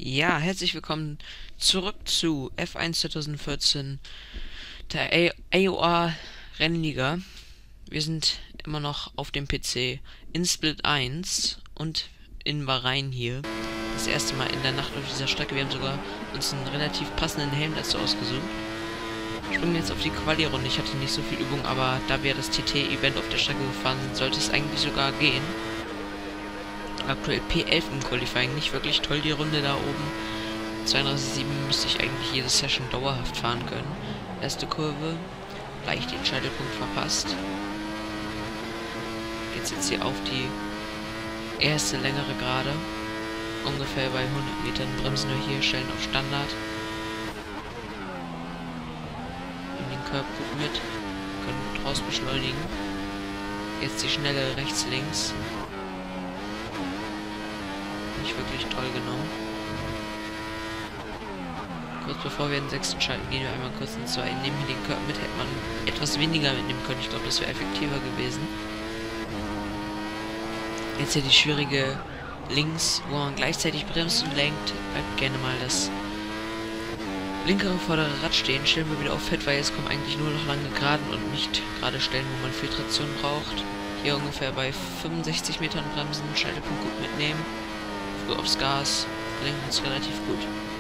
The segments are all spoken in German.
Ja, herzlich willkommen zurück zu F1 2014, der AOA Rennliga. Wir sind immer noch auf dem PC in Split 1 und in Bahrain hier. Das erste Mal in der Nacht auf dieser Strecke. Wir haben sogar uns einen relativ passenden Helm dazu ausgesucht. Springen jetzt auf die Quali-Runde. Ich hatte nicht so viel Übung, aber da wir das TT-Event auf der Strecke gefahren sind, sollte es eigentlich sogar gehen. Aktuell P11 im Qualifying, nicht wirklich toll die Runde da oben. 32,7 müsste ich eigentlich jede Session dauerhaft fahren können. Erste Kurve, leicht den Scheitelpunkt verpasst. Geht's jetzt hier auf die erste längere Gerade. Ungefähr bei 100 Metern bremsen wir hier, stellen auf Standard. Nehmen den Curb gut mit, können gut raus beschleunigen. Jetzt die schnelle rechts-links. Nicht wirklich toll genommen. Kurz bevor wir den sechsten schalten, gehen wir einmal kurz ins 2. Nehmen hier den Curb mit, hätte man etwas weniger mitnehmen können. Ich glaube, das wäre effektiver gewesen. Jetzt hier die schwierige links, wo man gleichzeitig bremst und lenkt. Bleibt gerne mal das linkere vordere Rad stehen. Stellen wir wieder auf Fett, weil jetzt kommen eigentlich nur noch lange Geraden und nicht gerade Stellen, wo man Filtration braucht. Hier ungefähr bei 65 Metern bremsen, Scheitelpunkt gut mitnehmen. Früh aufs Gas, lenken uns relativ gut.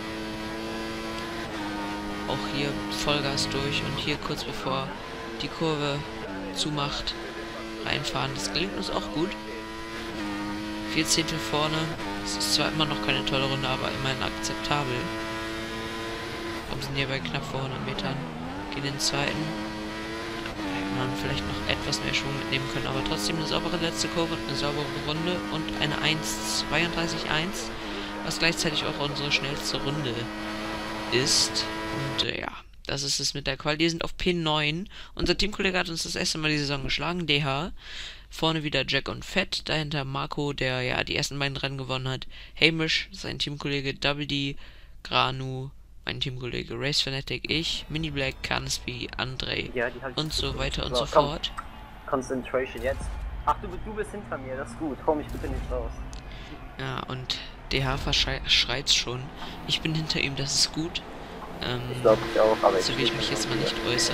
Auch hier Vollgas durch und hier kurz bevor die Kurve zumacht, reinfahren. Das gelingt uns auch gut. 4 Zehntel vorne. Das ist zwar immer noch keine tolle Runde, aber immerhin akzeptabel. Wir sind hier bei knapp vor 100 Metern. Gehen in den zweiten. Hätte man vielleicht noch etwas mehr Schwung mitnehmen können, aber trotzdem eine saubere letzte Kurve und eine saubere Runde und eine 1,32,1, was gleichzeitig auch unsere schnellste Runde ist. Und ja, das ist es mit der Quali. Wir sind auf P9. Unser Teamkollege hat uns das erste Mal die Saison geschlagen, DH. Vorne wieder Jack und Fett. Dahinter Marco, der ja die ersten beiden Rennen gewonnen hat. Hamish, sein Teamkollege. Double D, Granu, mein Teamkollege. Race Fanatic, ich. Mini Black, Cansby, André und so weiter und so fort. Concentration jetzt. Ach, du bist hinter mir, das ist gut. Hau mich bitte nicht raus. Ja, und DH schreit's schon. Ich bin hinter ihm, das ist gut. Ich glaube ich auch, aber so will ich mich jetzt mal nicht äußern.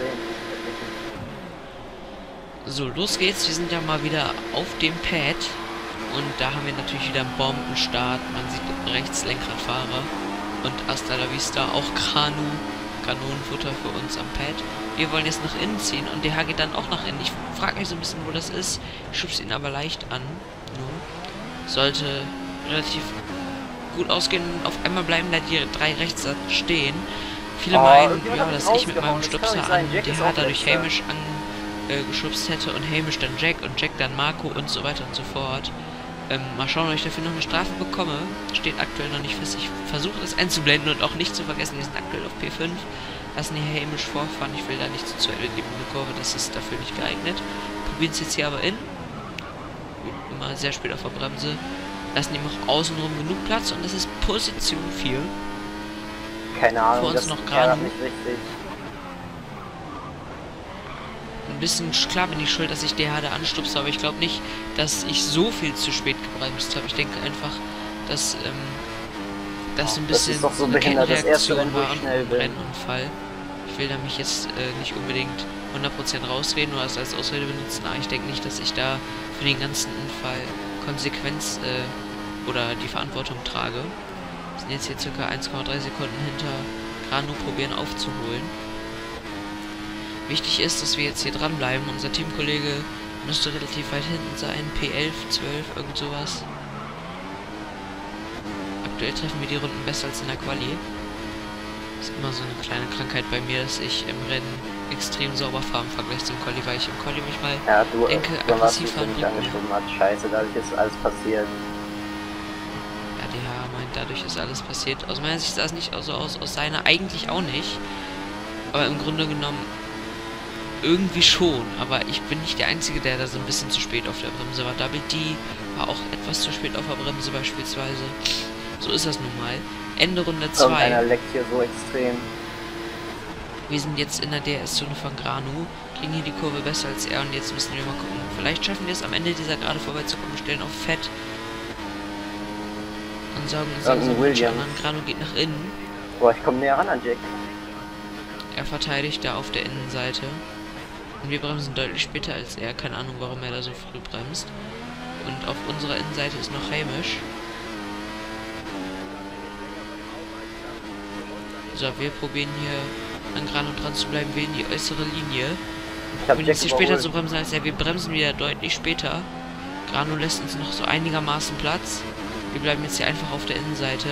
So, los geht's. Wir sind ja mal wieder auf dem Pad. Und da haben wir natürlich wieder einen Bombenstart. Man sieht rechts Lenkradfahrer. Und hasta la vista auch Kanonenfutter für uns am Pad. Wir wollen jetzt nach innen ziehen und DH geht dann auch nach innen. Ich frage mich so ein bisschen, wo das ist. Ich schubse ihn aber leicht an. Nur sollte relativ gut ausgehen. Auf einmal bleiben da die 3 rechts stehen. Viele meinen, ja, dass ich mit meinem Stupser an DH dadurch Hamish angeschubst hätte und Hamish dann Jack und Jack dann Marco und so weiter und so fort. Mal schauen, ob ich dafür noch eine Strafe bekomme. Steht aktuell noch nicht fest. Ich versuche das einzublenden und auch nicht zu vergessen, wir sind aktuell auf P5. Lassen hier Hamish vorfahren. Ich will da nicht zu Ende geben in der Kurve, das ist dafür nicht geeignet. Probieren es jetzt hier aber in. Immer sehr spät auf der Bremse. Lassen ihm auch außenrum genug Platz und das ist Position 4. Keine Ahnung, vor uns das noch ist gerade nicht richtig. Ein bisschen, klar bin ich schuld, dass ich DH da anstupse, aber ich glaube nicht, dass ich so viel zu spät gebremst habe. Ich denke einfach, dass das ein bisschen so eine Kettenreaktion war und ein Rennunfall. Ich will da mich jetzt nicht unbedingt 100% rausreden oder das als Ausrede benutzen, aber ich denke nicht, dass ich da für den ganzen Unfall Konsequenz oder die Verantwortung trage. Wir sind jetzt hier ca. 1,3 Sekunden hinter Granu, probieren aufzuholen. Wichtig ist, dass wir jetzt hier dranbleiben. Unser Teamkollege müsste relativ weit hinten sein. P11, 12, irgend sowas. Aktuell treffen wir die Runden besser als in der Quali. Das ist immer so eine kleine Krankheit bei mir, dass ich im Rennen extrem sauber fahre im Vergleich zum Quali, weil ich im Quali mich mal denke, aggressiv fahren. Scheiße, dadurch ist alles passiert. Ja, DH meint, dadurch ist alles passiert. Aus meiner Sicht sah es nicht so aus seiner eigentlich auch nicht. Aber im Grunde genommen irgendwie schon, aber ich bin nicht der Einzige, der da so ein bisschen zu spät auf der Bremse war. Double D war auch etwas zu spät auf der Bremse beispielsweise. So ist das nun mal. Ende Runde 2. Einer leckt hier so extrem. Wir sind jetzt in der DRS-Zone von Granu, kriegen hier die Kurve besser als er und jetzt müssen wir mal gucken. Vielleicht schaffen wir es am Ende dieser Gerade vorbeizukommen, stellen auf Fett. Und saugen uns langsam Williams. an. Grano geht nach innen. Boah, ich komme näher ran an Jack. Er verteidigt da auf der Innenseite. Und wir bremsen deutlich später als er. Keine Ahnung, warum er da so früh bremst. Und auf unserer Innenseite ist noch Hamish. So, wir probieren hier an Grano dran zu bleiben, wählen die äußere Linie. Ich hab Wir Jack sind später überholt. zu bremsen als er. Wir bremsen wieder deutlich später. Grano lässt uns noch so einigermaßen Platz. Wir bleiben jetzt hier einfach auf der Innenseite.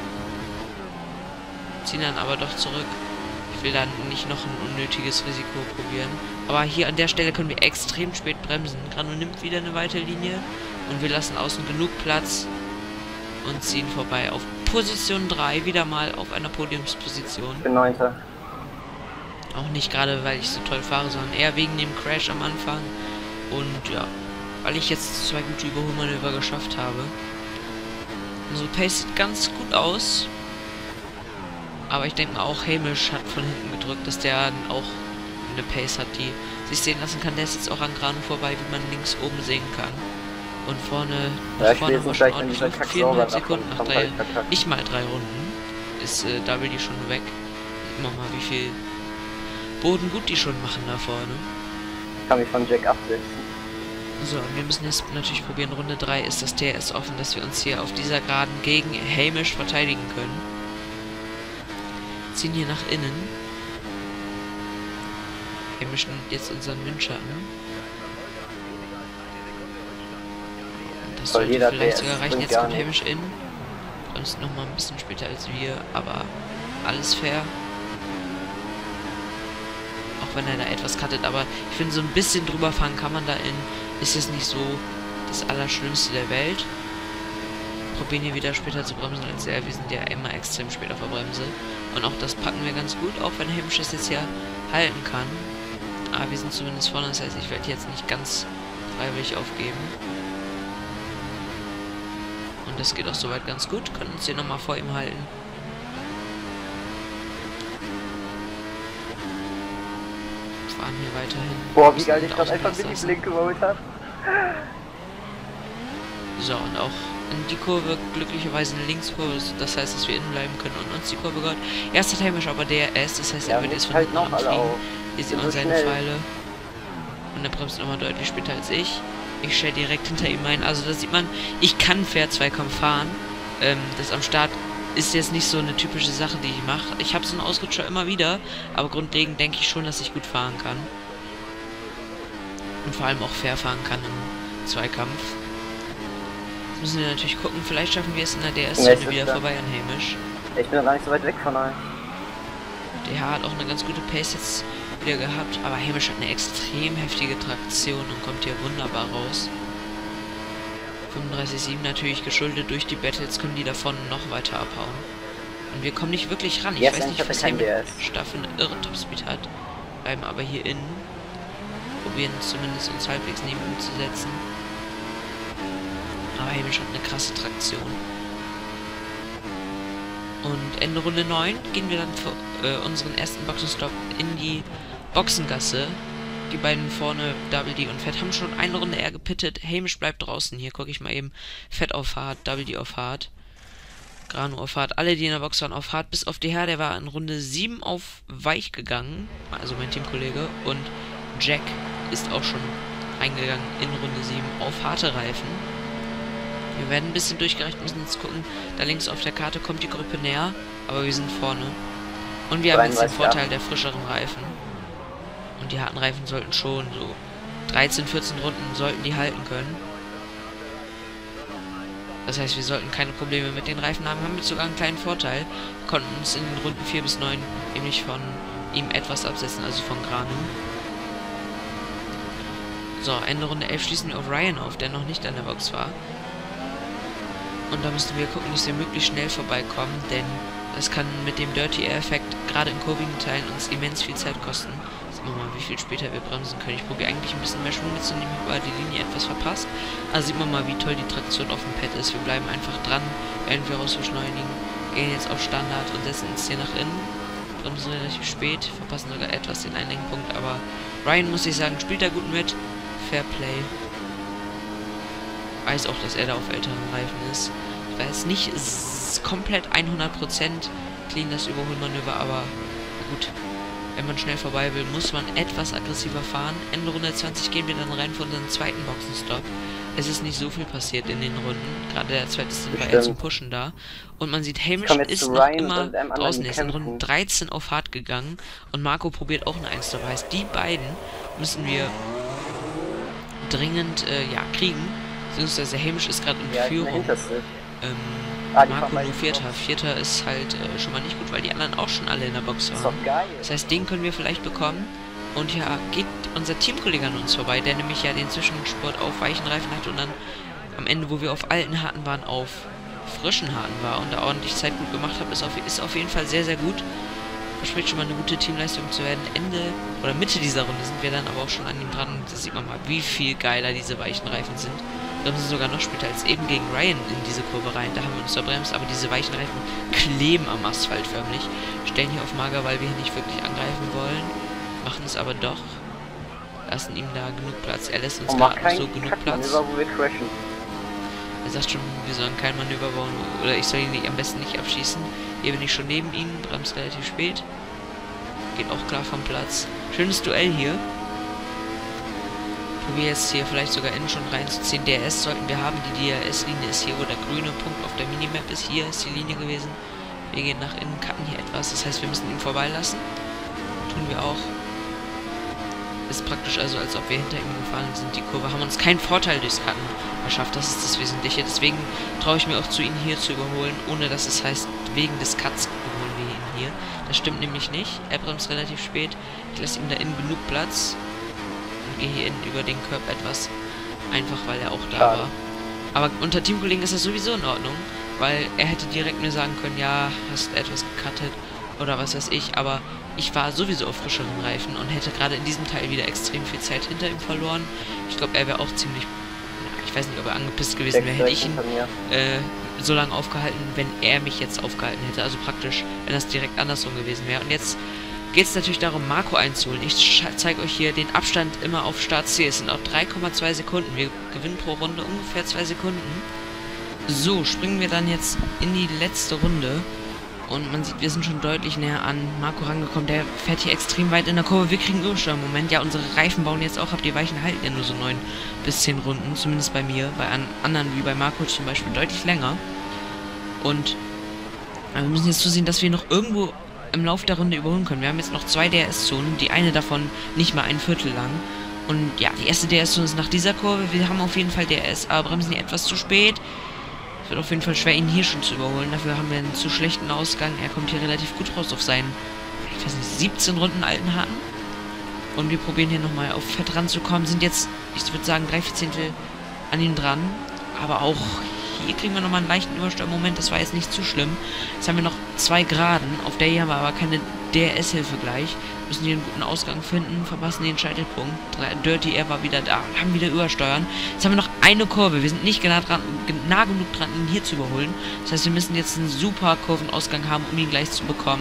Ziehen dann aber doch zurück. Ich will dann nicht noch ein unnötiges Risiko probieren. Aber hier an der Stelle können wir extrem spät bremsen. Grano nimmt wieder eine weite Linie. Und wir lassen außen genug Platz. Und ziehen vorbei auf Position 3. Wieder mal auf einer Podiumsposition. Ich bin 9. Auch nicht gerade, weil ich so toll fahre, sondern eher wegen dem Crash am Anfang. Und ja, weil ich jetzt 2 gute Überholmanöver geschafft habe. Unsere Pace sieht ganz gut aus. Aber ich denke mal auch Hamish hat von hinten gedrückt, dass der auch eine Pace hat, die sich sehen lassen kann. Der ist jetzt auch an Grano vorbei, wie man links oben sehen kann. Und vorne, Ja, ich vorne will haben wir jetzt schon gleich in ordentlich dieser Luft. Kacksauber 94 Sekunden nach davon, verkackt. nicht mal 3 Runden ist WD schon weg. Immer mal, wie viel Boden gut die schon machen da vorne. Ich kann mich von Jack absetzen. So, und wir müssen jetzt natürlich probieren. Runde 3 ist das TS offen, dass wir uns hier auf dieser Geraden gegen Hamish verteidigen können. Ziehen hier nach innen. Hamish nimmt jetzt unseren Windschatten. Das Soll sollte jeder vielleicht TS, sogar reichen. bringt Jetzt gar kommt nichts. Hamish in. Sonst noch mal ein bisschen später als wir, aber alles fair. Auch wenn er da etwas cuttet, aber ich finde, so ein bisschen drüber fahren kann man da in. Ist jetzt nicht so das Allerschlimmste der Welt. Probieren hier wieder später zu bremsen als er. Wir sind ja immer extrem spät auf der Bremse. Und auch das packen wir ganz gut, auch wenn Hamish es jetzt hier halten kann. Aber wir sind zumindest vorne, das heißt, ich werde jetzt nicht ganz freiwillig aufgeben. Und das geht auch soweit ganz gut. Können uns hier nochmal vor ihm halten. Fahren hier weiterhin. Boah, wie Bisschen geil mit ich gerade einfach Außenplatz mit die lassen. Blink geholt habe. So, und auch in die Kurve glücklicherweise eine Linkskurve, das heißt, dass wir innen bleiben können und uns die Kurve gehört. Erst hat Hamish aber DRS, das heißt, er Ja, wird mich jetzt von halt hinten noch alle anfliegen. auf. Hier sieht Bin man so seine schnell. Pfeile. Und er bremst nochmal deutlich später als ich. Ich stelle direkt hinter ihm ein. Also da sieht man, ich kann Fair-Zweikampf fahren. Das am Start ist jetzt nicht so eine typische Sache, die ich mache. Ich habe so einen Ausrutscher immer wieder, aber grundlegend denke ich schon, dass ich gut fahren kann. Und vor allem auch fair fahren kann im Zweikampf. Jetzt müssen wir natürlich gucken, vielleicht schaffen wir es in der Ja, DS-Zone ist wieder klar. vorbei an Hamish. Ich bin doch gar nicht so weit weg von euch. Der hat auch eine ganz gute Pace jetzt wieder gehabt, aber Hamish hat eine extrem heftige Traktion und kommt hier wunderbar raus. 35,7 natürlich geschuldet durch die Battles, können die davon noch weiter abhauen. Und wir kommen nicht wirklich ran. Ich Yes, weiß ich nicht, hatte was kein Hamish DS. Staffel irre Topspeed hat. Bleiben aber hier innen. Probieren zumindest uns halbwegs neben ihm zu setzen. Aber Hamish hat eine krasse Traktion. Und Ende Runde 9 gehen wir dann für unseren ersten Boxenstopp in die Boxengasse. Die beiden vorne, Double D und Fett, haben schon eine Runde eher gepittet. Hamish bleibt draußen. Hier gucke ich mal eben. Fett auf Hard, Double D auf Hard. Grano auf Hard. Alle, die in der Box waren, auf Hard. Bis auf die Herr, der war in Runde 7 auf Weich gegangen. Also mein Teamkollege. Und Jack ist auch schon eingegangen in Runde 7 auf harte Reifen. Wir werden ein bisschen durchgereicht, müssen jetzt gucken. Da links auf der Karte kommt die Gruppe näher, aber wir sind vorne. Und wir haben jetzt den 33, Vorteil der frischeren Reifen. Und die harten Reifen sollten schon so 13, 14 Runden sollten die halten können. Das heißt, wir sollten keine Probleme mit den Reifen haben. Wir haben jetzt sogar einen kleinen Vorteil. Wir konnten uns in den Runden 4 bis 9 nämlich von ihm etwas absetzen, also von Grano. So, Ende Runde 11 schließen wir auf Ryan auf, der noch nicht an der Box war. Und da müssen wir gucken, dass wir möglichst schnell vorbeikommen, denn das kann mit dem Dirty Air-Effekt gerade in kurvigen Teilen uns immens viel Zeit kosten. Sehen wir mal, wie viel später wir bremsen können. Ich probiere eigentlich ein bisschen mehr Schwung mitzunehmen, aber die Linie etwas verpasst. Also sieht man mal, wie toll die Traktion auf dem Pad ist. Wir bleiben einfach dran, während wir rausbeschleunigen, gehen jetzt auf Standard und setzen uns hier nach innen. Bremsen relativ spät, verpassen sogar etwas den Einlenkpunkt, aber Ryan, muss ich sagen, spielt da gut mit. Fair Play. Weiß auch, dass er da auf älteren Reifen ist. war jetzt nicht komplett 100% clean das Überholmanöver, aber gut. Wenn man schnell vorbei will, muss man etwas aggressiver fahren. Ende Runde 20 gehen wir dann rein für unseren zweiten Boxenstopp. Es ist nicht so viel passiert in den Runden. Gerade der zweite war eher zum Pushen da. Und man sieht, Hamish ist noch immer draußen. Er ist in Runde 13 auf hart gegangen. Und Marco probiert auch eine 1 dabei. Heißt, die beiden müssen wir dringend kriegen. Beziehungsweise Hamish ist gerade in Führung. Marco nur Vierter. Vierter ist halt schon mal nicht gut, weil die anderen auch schon alle in der Box waren. Das heißt, den können wir vielleicht bekommen. Und ja, geht unser Teamkollege an uns vorbei, der nämlich ja den Zwischensport auf weichen Reifen hat und dann am Ende, wo wir auf alten Harten waren, auf frischen Harten war und da ordentlich Zeit gut gemacht hat, ist auf jeden Fall sehr, sehr gut. Verspricht schon mal eine gute Teamleistung zu werden. Ende oder Mitte dieser Runde sind wir dann aber auch schon an ihm dran. Da sieht man mal, wie viel geiler diese weichen Reifen sind. Da sind sogar noch später als eben gegen Ryan in diese Kurve rein. Da haben wir uns verbremst, aber diese weichen Reifen kleben am Asphalt förmlich. Stellen hier auf Mager, weil wir hier nicht wirklich angreifen wollen. Machen es aber doch. Lassen ihm da genug Platz. Er lässt uns gerade noch so genug Platz. Er sagt schon, wir sollen kein Manöver bauen. Oder ich soll ihn am besten nicht abschießen. Hier bin ich schon neben ihm. Bremst relativ spät. Geht auch klar vom Platz. Schönes Duell hier. Probier jetzt hier vielleicht sogar innen schon reinzuziehen. DRS sollten wir haben. Die DRS-Linie ist hier, wo der grüne Punkt auf der Minimap ist. Hier ist die Linie gewesen. Wir gehen nach innen, cutten hier etwas. Das heißt, wir müssen ihn vorbeilassen. Tun wir auch. Ist praktisch also, als ob wir hinter ihm gefahren sind. Die Kurve haben uns keinen Vorteil durchs Cutten verschafft. Das ist das Wesentliche. Deswegen traue ich mir auch zu, ihn hier zu überholen, ohne dass es heißt, wegen des Cuts überholen wir ihn hier. Das stimmt nämlich nicht. Er bremst relativ spät. Ich lasse ihm da innen genug Platz. Und gehe hier innen über den Curb etwas. Einfach, weil er auch da war. Aber unter Teamkollegen ist das sowieso in Ordnung. Weil er hätte direkt mir sagen können, ja, hast etwas gecuttet. Oder was weiß ich, aber ich war sowieso auf frischeren Reifen und hätte gerade in diesem Teil wieder extrem viel Zeit hinter ihm verloren. Ich glaube, er wäre auch ziemlich, ich weiß nicht, ob er angepisst gewesen wäre, hätte ich ihn so lange aufgehalten, wenn er mich jetzt aufgehalten hätte. Also praktisch, wenn das direkt andersrum gewesen wäre. Und jetzt geht es natürlich darum, Marco einzuholen. Ich zeige euch hier den Abstand immer auf Start C. Es sind auch 3,2 Sekunden. Wir gewinnen pro Runde ungefähr 2 Sekunden. So, springen wir dann jetzt in die letzte Runde. Und man sieht, wir sind schon deutlich näher an Marco rangekommen. Der fährt hier extrem weit in der Kurve. Wir kriegen Übersteuer im Moment. Ja, unsere Reifen bauen jetzt auch ab. Die Weichen halten ja nur so 9 bis 10 Runden. Zumindest bei mir. Bei anderen, wie bei Marco zum Beispiel, deutlich länger. Und wir müssen jetzt zusehen, dass wir noch irgendwo im Laufe der Runde überholen können. Wir haben jetzt noch 2 DRS-Zonen. Die eine davon nicht mal ein Viertel lang. Und ja, die erste DRS-Zone ist nach dieser Kurve. Wir haben auf jeden Fall DRS, aber bremsen die etwas zu spät. Es wird auf jeden Fall schwer, ihn hier schon zu überholen. Dafür haben wir einen zu schlechten Ausgang. Er kommt hier relativ gut raus auf seinen, ich weiß nicht, 17 Runden alten Harten. Und wir probieren hier nochmal auf Fett ranzukommen. Sind jetzt, ich würde sagen, 3/4 an ihm dran. Aber auch hier kriegen wir nochmal einen leichten Übersteuermoment. Das war jetzt nicht zu schlimm. Jetzt haben wir noch 2 Geraden. Auf der hier haben wir aber keine DRS-Hilfe gleich. Müssen hier einen guten Ausgang finden. Verpassen den Scheitelpunkt. Dirty Air war wieder da und haben wieder übersteuern. Jetzt haben wir noch eine Kurve. Wir sind nicht nah genug dran, ihn hier zu überholen. Das heißt, wir müssen jetzt einen super Kurvenausgang haben, um ihn gleich zu bekommen.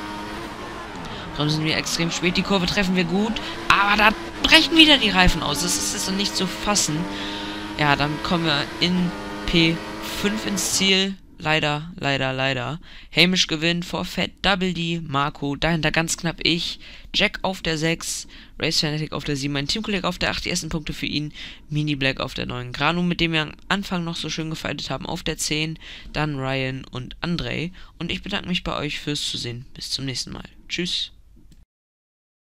Darum sind wir extrem spät. Die Kurve treffen wir gut. Aber da brechen wieder die Reifen aus. Das ist so nicht zu fassen. Ja, dann kommen wir in P5 ins Ziel. Leider, leider, leider. Hamish gewinnt vor Fett, Double D, Marco, dahinter ganz knapp ich, Jack auf der 6, Race Fanatic auf der 7, mein Teamkollege auf der 8, die ersten Punkte für ihn, Mini Black auf der 9, Granu, mit dem wir am Anfang noch so schön gefightet haben, auf der 10, dann Ryan und Andrei. Und ich bedanke mich bei euch fürs Zusehen. Bis zum nächsten Mal. Tschüss.